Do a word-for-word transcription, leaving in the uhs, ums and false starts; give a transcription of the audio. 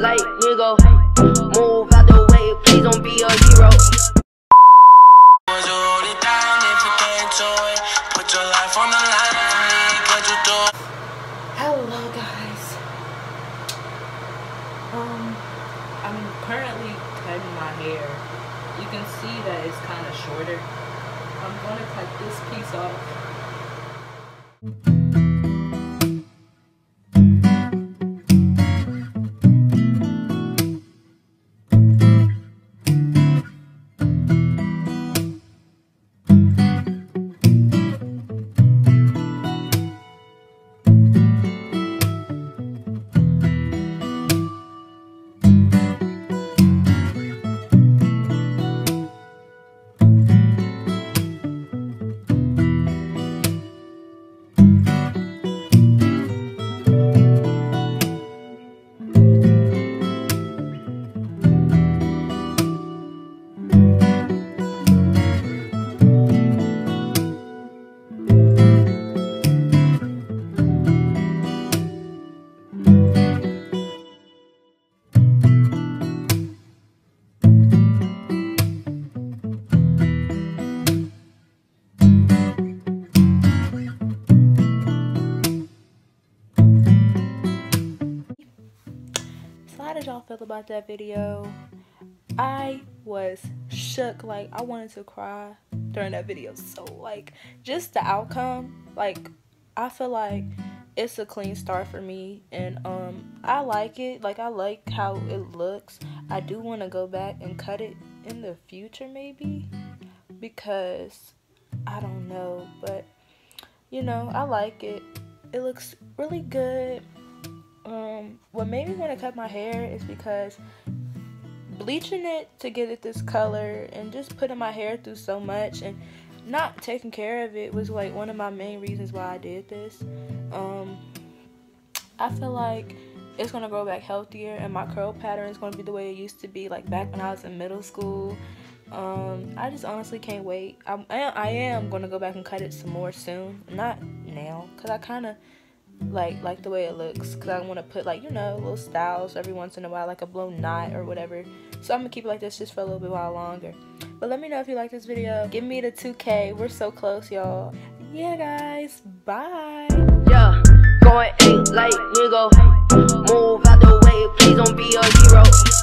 like nigga. Move out the way, please don't be a hero. Hold it down if you can't do it. Put your life on the line for me, but you do it. Hello guys. Um, I'm currently cutting my hair. You can see that it's kind of shorter. I'm gonna cut this piece off. How did y'all feel about that video? I was shook. Like, I wanted to cry during that video. So, like, just the outcome, like, I feel like it's a clean start for me, and um I like it. Like, I like how it looks. I do want to go back and cut it in the future, maybe, because I don't know, but you know, I like it. It looks really good. Um, what made me want to cut my hair is because bleaching it to get it this color and just putting my hair through so much and not taking care of it was like one of my main reasons why I did this. Um, I feel like it's going to grow back healthier, and my curl pattern is going to be the way it used to be, like back when I was in middle school. Um, I just honestly can't wait. I, I am going to go back and cut it some more soon. Not now, because I kind of like like the way it looks, because I want to put, like, you know, little styles every once in a while, like a blow knot or whatever. So I'm gonna keep it like this just for a little bit while longer. But let me know if you like this video. Give me the two K. We're so close, y'all. Yeah, guys, bye. Yeah, going eight like nigga. Move out the way, please don't be a hero.